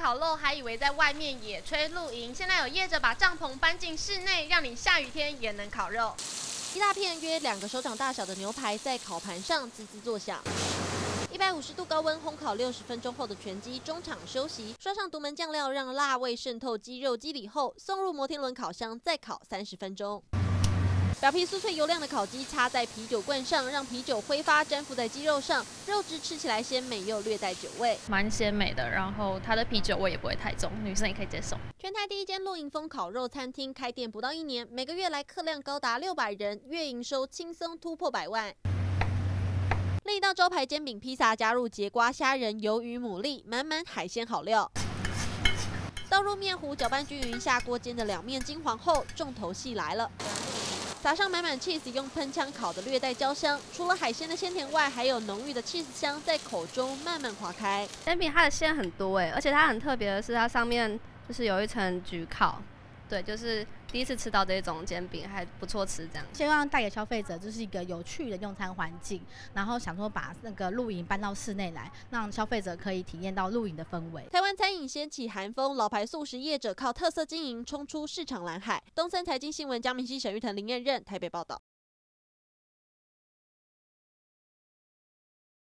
烤肉，还以为在外面野炊露营，现在有业者把帐篷搬进室内，让你下雨天也能烤肉。一大片约2个手掌大小的牛排在烤盘上滋滋作响。150度高温烘烤60分钟后的全鸡中场休息，刷上独门酱料，让辣味渗透鸡肉肌里后，送入摩天轮烤箱再烤30分钟。表皮酥脆油亮的烤鸡插在啤酒罐上，让啤酒挥发粘附在鸡肉上，肉质吃起来鲜美又略带酒味， 蛮鲜美的。然后它的啤酒味也不会太重，女生也可以接受。 全台第一间露营风烤肉餐厅开店不到1年，每个月来客量高达600人，月营收轻松突破100万。另一道招牌煎饼披萨加入节瓜、虾仁、鱿鱼、牡蛎，满满海鲜好料。倒入面糊，搅拌均匀，下锅煎的2面金黄后，重头戏来了。撒上满满 cheese， 用喷枪烤得略带焦香。除了海鲜的鲜甜外，还有浓郁的 cheese 香在口中慢慢化开。 煎饼它的馅很多而且它很特别的是，它上面就是有一层焗烤。对，就是第一次吃到这种煎饼，还不错吃这样。 希望带给消费者就是一个有趣的用餐环境，然后想说把那个露营搬到室内来，让消费者可以体验到露营的氛围。 台湾餐饮掀起寒风，老牌素食业者靠特色经营冲出市场蓝海。东森财经新闻江明熙、沈玉腾、林彦任台北报道。